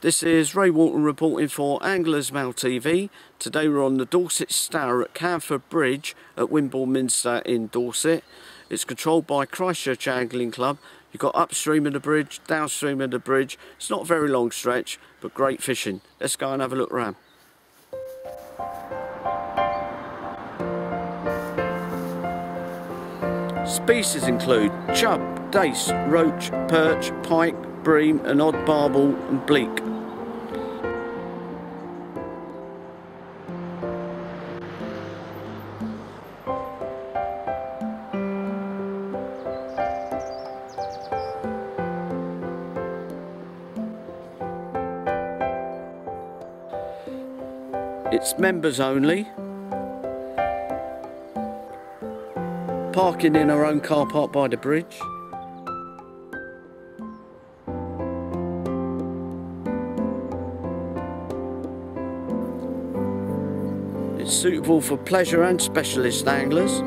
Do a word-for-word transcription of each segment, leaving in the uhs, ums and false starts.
This is Ray Walton reporting for Anglers Mail T V. Today we're on the Dorset Stour at Camford Bridge at Wimborne Minster in Dorset. It's controlled by Christchurch Angling Club. You've got upstream of the bridge, downstream of the bridge. It's not a very long stretch, but great fishing. Let's go and have a look around. Species include chub, dace, roach, perch, pike, bream and odd barbel and bleak. It's members only. Parking in our own car park by the bridge. It's suitable for pleasure and specialist anglers.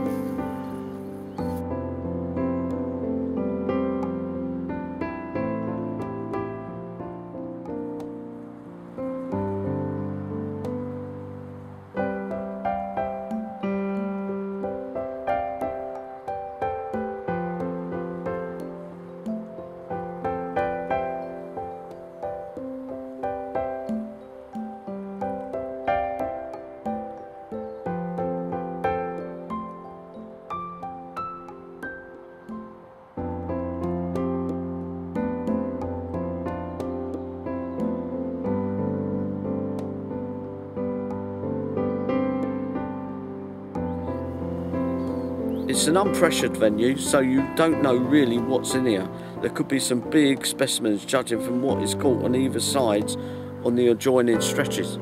It's an unpressured venue, so you don't know really what's in here. There could be some big specimens judging from what is caught on either sides on the adjoining stretches.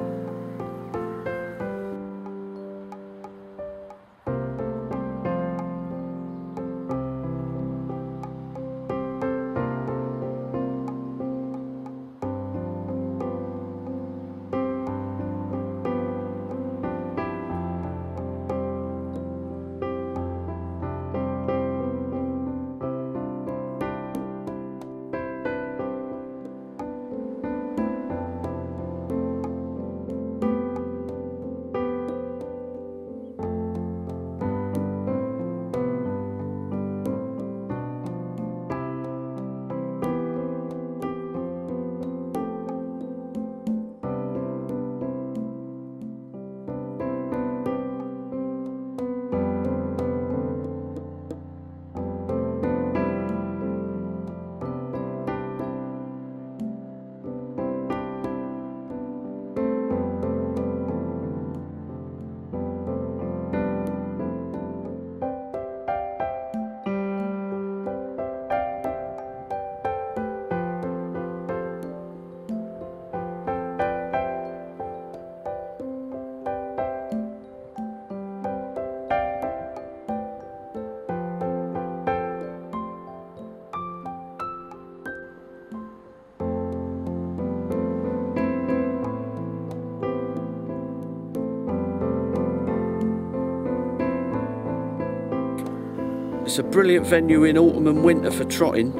It's a brilliant venue in autumn and winter for trotting.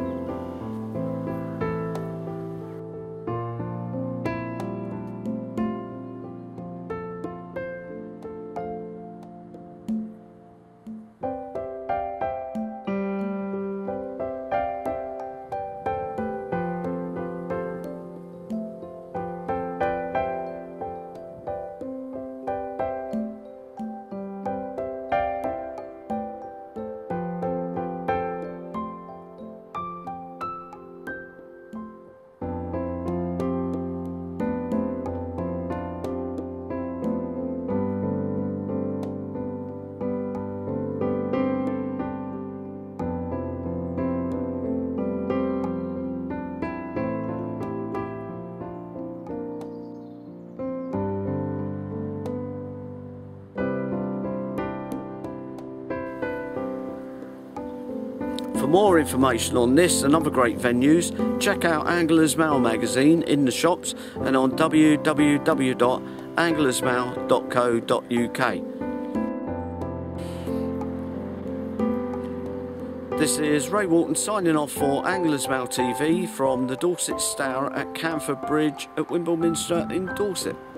For more information on this and other great venues, check out Anglers Mail magazine in the shops and on w w w dot anglers mail dot co dot u k. This is Ray Walton signing off for Anglers Mail T V from the Dorset Stour at Camford Bridge at Wimble Minster in Dorset.